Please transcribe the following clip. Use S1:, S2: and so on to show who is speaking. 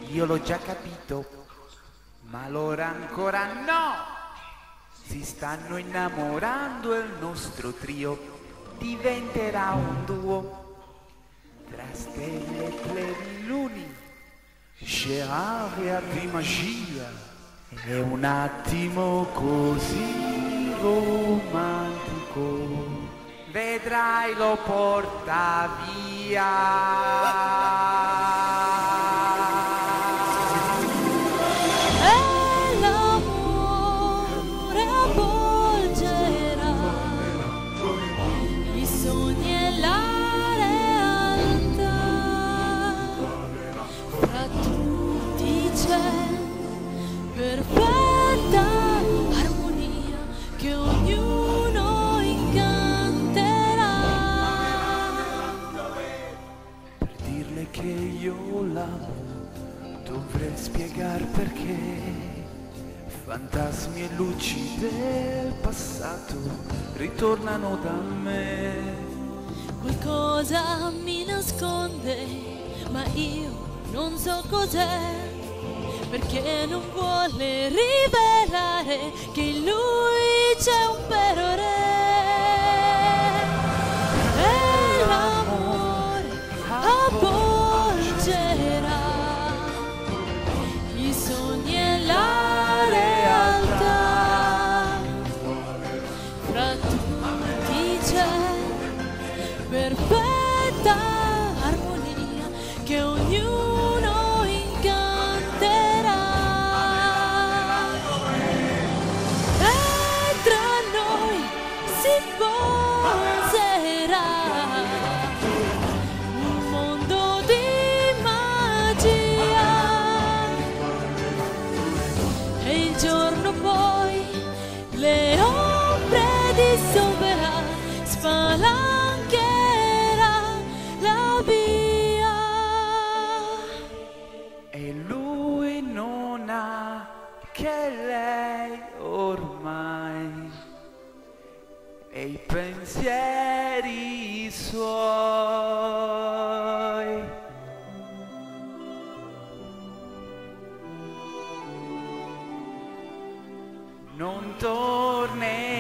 S1: io l'ho già capito, ma loro ancora no. Si stanno innamorando e il nostro trio diventerà un duo tra stelle e pleniluni, scenario di magia. È un attimo così romantico, vedrai lo porta via.
S2: L'amore avvolgerà i sogni e la realtà, fra tutti c'è perfetta armonia che ognuno incanterà.
S1: Per dirle che io l'amo dovrei spiegar perché fantasmi e luci del passato ritornano da me.
S2: Qualcosa mi nasconde, ma io non so cos'è, perché non vuole rivelare che in lui c'è un vero re. E l'amore avvolgerà i sogni e la realtà, fra tutti c'è perfetta armonia che ognuno incanterà. E tra noi si poserà un mondo di magia, e il giorno poi le ombre dissolverà, spalancherà la via.
S1: E lui non ha che lei ormai, e i pensieri suoi. Non tornerà.